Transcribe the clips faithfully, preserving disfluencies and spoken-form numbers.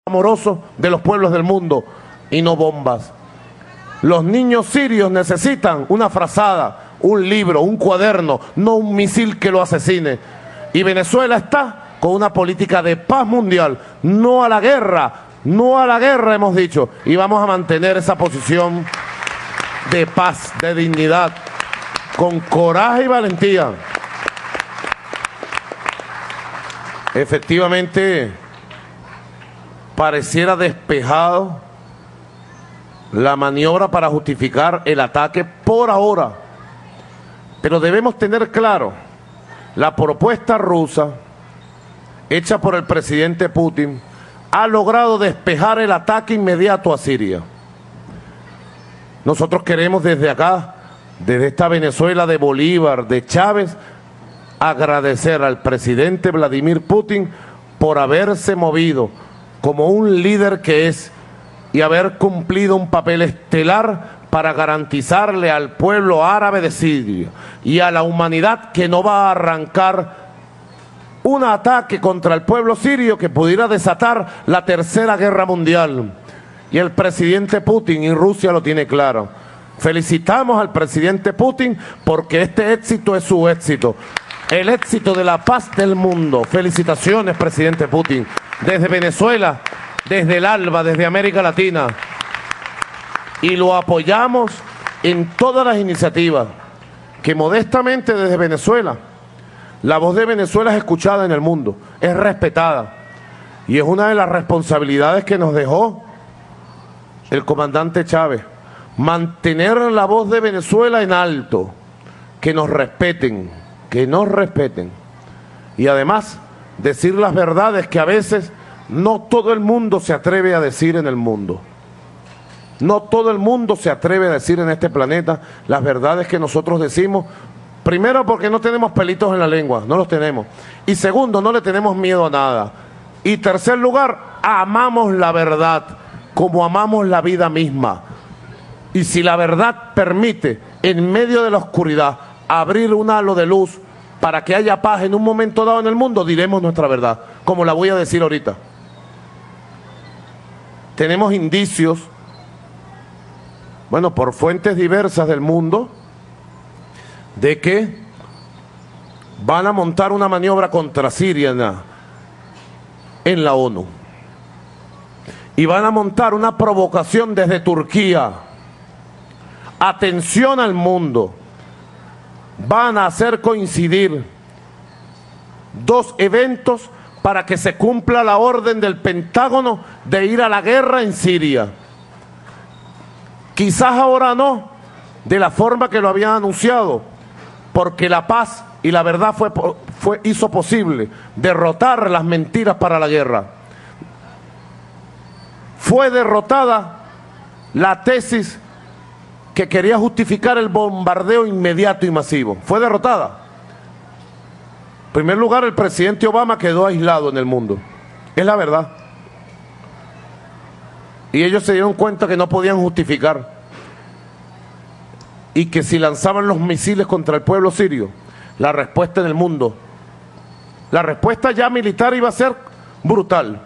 amoroso de los pueblos del mundo y no bombas. Los niños sirios necesitan una frazada, un libro, un cuaderno, no un misil que lo asesine. Y Venezuela está con una política de paz mundial, no a la guerra, no a la guerra hemos dicho, y vamos a mantener esa posición de paz, de dignidad, con coraje y valentía. Efectivamente, pareciera despejado la maniobra para justificar el ataque por ahora, pero debemos tener claro, la propuesta rusa hecha por el presidente Putin ha logrado despejar el ataque inmediato a Siria. Nosotros queremos desde acá, desde esta Venezuela de Bolívar, de Chávez, agradecer al presidente Vladimir Putin por haberse movido como un líder que es y haber cumplido un papel estelar para garantizarle al pueblo árabe de Siria y a la humanidad que no va a arrancar un ataque contra el pueblo sirio que pudiera desatar la tercera guerra mundial. Y el presidente Putin y Rusia lo tiene claro. Felicitamos al presidente Putin porque este éxito es su éxito, el éxito de la paz del mundo. Felicitaciones, presidente Putin, desde Venezuela, desde el ALBA, desde América Latina. Y lo apoyamos en todas las iniciativas que modestamente desde Venezuela, la voz de Venezuela es escuchada en el mundo, es respetada. Y es una de las responsabilidades que nos dejó el comandante Chávez, mantener la voz de Venezuela en alto, que nos respeten, que nos respeten. Y además, decir las verdades que a veces no todo el mundo se atreve a decir en el mundo. No todo el mundo se atreve a decir en este planeta las verdades que nosotros decimos. Primero, porque no tenemos pelitos en la lengua, no los tenemos. Y segundo, no le tenemos miedo a nada. Y tercer lugar, amamos la verdad como amamos la vida misma. Y si la verdad permite, en medio de la oscuridad, abrir un halo de luz para que haya paz en un momento dado en el mundo, diremos nuestra verdad, como la voy a decir ahorita. Tenemos indicios, bueno, por fuentes diversas del mundo, de que van a montar una maniobra contra Siria en la, en la ONU. Y van a montar una provocación desde Turquía. Atención al mundo. Van a hacer coincidir dos eventos para que se cumpla la orden del Pentágono de ir a la guerra en Siria. Quizás ahora no, de la forma que lo habían anunciado, porque la paz y la verdad fue, fue, hizo posible derrotar las mentiras para la guerra. Fue derrotada la tesis que quería justificar el bombardeo inmediato y masivo. Fue derrotada. En primer lugar, el presidente Obama quedó aislado en el mundo. Es la verdad. Y ellos se dieron cuenta que no podían justificar. Y que si lanzaban los misiles contra el pueblo sirio, la respuesta en el mundo, la respuesta ya militar iba a ser brutal.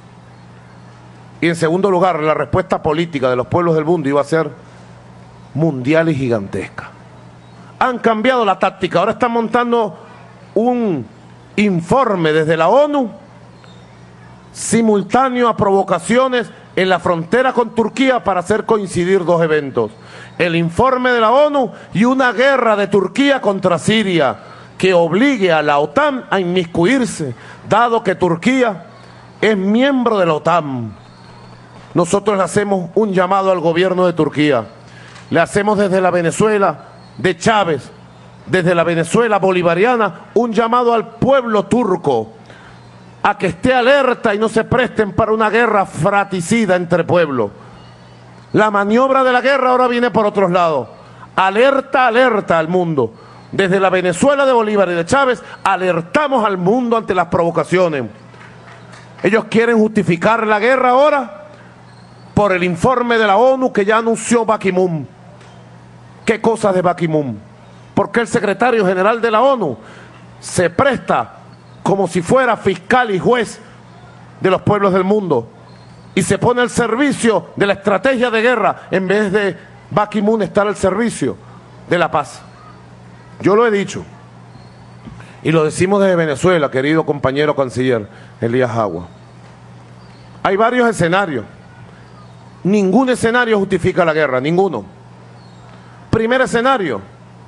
Y en segundo lugar, la respuesta política de los pueblos del mundo iba a ser mundial y gigantesca. Han cambiado la táctica, ahora están montando un informe desde la ONU simultáneo a provocaciones en la frontera con Turquía para hacer coincidir dos eventos. El informe de la ONU y una guerra de Turquía contra Siria que obligue a la OTAN a inmiscuirse, dado que Turquía es miembro de la OTAN. Nosotros le hacemos un llamado al gobierno de Turquía. Le hacemos desde la Venezuela de Chávez, desde la Venezuela bolivariana, un llamado al pueblo turco a que esté alerta y no se presten para una guerra fratricida entre pueblos. La maniobra de la guerra ahora viene por otros lados. Alerta, alerta al mundo. Desde la Venezuela de Bolívar y de Chávez, alertamos al mundo ante las provocaciones. Ellos quieren justificar la guerra ahora por el informe de la ONU que ya anunció Ban Ki-moon. ¿Qué cosas de Ban Ki-moon? Porque el secretario general de la ONU se presta como si fuera fiscal y juez de los pueblos del mundo y se pone al servicio de la estrategia de guerra en vez de Ban Ki-moon estar al servicio de la paz. Yo lo he dicho y lo decimos desde Venezuela, querido compañero canciller Elías Jagua. Hay varios escenarios. Ningún escenario justifica la guerra, ninguno. Primer escenario,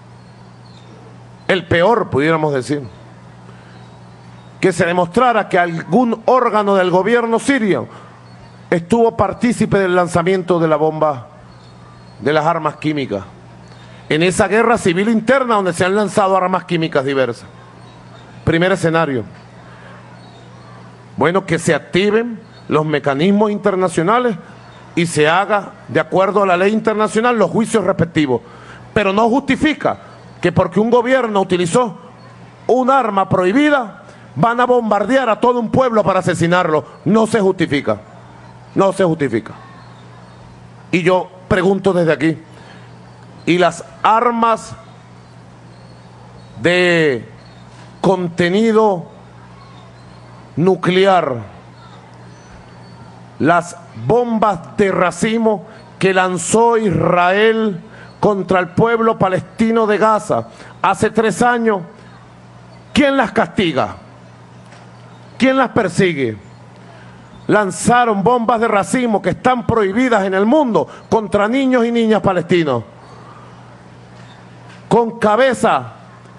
el peor, pudiéramos decir, que se demostrara que algún órgano del gobierno sirio estuvo partícipe del lanzamiento de la bomba, de las armas químicas, en esa guerra civil interna donde se han lanzado armas químicas diversas. Primer escenario. Bueno, que se activen los mecanismos internacionales y se haga, de acuerdo a la ley internacional, los juicios respectivos. Pero no justifica que porque un gobierno utilizó un arma prohibida, van a bombardear a todo un pueblo para asesinarlo. No se justifica. No se justifica. Y yo pregunto desde aquí, ¿y las armas de contenido nuclear, las bombas de racimo que lanzó Israel contra el pueblo palestino de Gaza hace tres años, quién las castiga? ¿Quién las persigue? Lanzaron bombas de racimo que están prohibidas en el mundo contra niños y niñas palestinos, con cabeza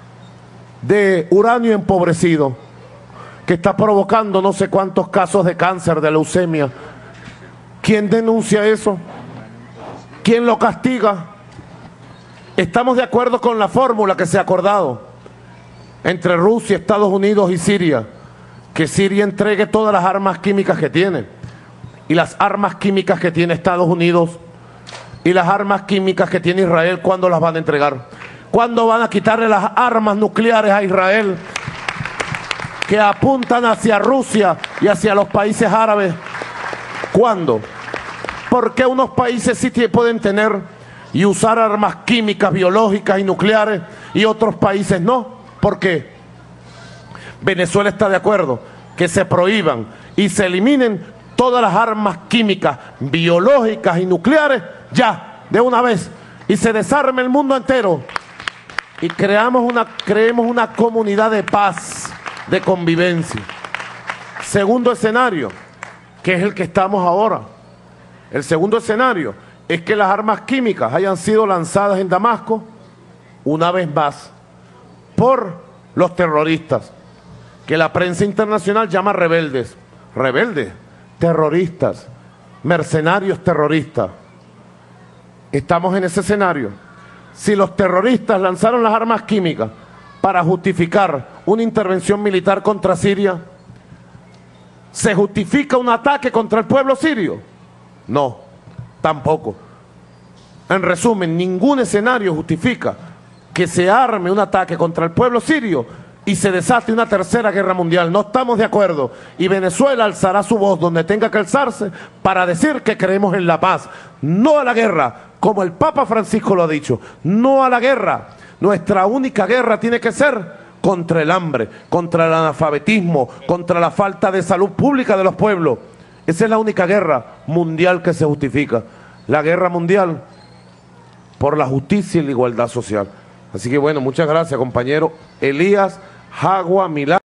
de uranio empobrecido, que está provocando no sé cuántos casos de cáncer, de leucemia. ¿Quién denuncia eso? ¿Quién lo castiga? Estamos de acuerdo con la fórmula que se ha acordado entre Rusia, Estados Unidos y Siria, que Siria entregue todas las armas químicas que tiene, y las armas químicas que tiene Estados Unidos y las armas químicas que tiene Israel, ¿cuándo las van a entregar? ¿Cuándo van a quitarle las armas nucleares a Israel que apuntan hacia Rusia y hacia los países árabes? ¿Cuándo? ¿Por qué unos países sí pueden tener y usar armas químicas, biológicas y nucleares y otros países no? ¿Por qué? Venezuela está de acuerdo que se prohíban y se eliminen todas las armas químicas, biológicas y nucleares ya, de una vez, y se desarme el mundo entero y creamos una, creemos una comunidad de paz, de convivencia. Segundo escenario, que es el que estamos ahora. El segundo escenario es que las armas químicas hayan sido lanzadas en Damasco, una vez más, por los terroristas, que la prensa internacional llama rebeldes. Rebeldes, terroristas, mercenarios terroristas. Estamos en ese escenario. Si los terroristas lanzaron las armas químicas para justificar una intervención militar contra Siria, ¿se justifica un ataque contra el pueblo sirio? No, tampoco. En resumen, ningún escenario justifica que se arme un ataque contra el pueblo sirio y se desate una tercera guerra mundial. No estamos de acuerdo, y Venezuela alzará su voz donde tenga que alzarse para decir que creemos en la paz, no a la guerra, como el Papa Francisco lo ha dicho, no a la guerra. Nuestra única guerra tiene que ser contra el hambre, contra el analfabetismo, contra la falta de salud pública de los pueblos. Esa es la única guerra mundial que se justifica, la guerra mundial por la justicia y la igualdad social. Así que bueno, muchas gracias, compañero Elías Jagua Milán.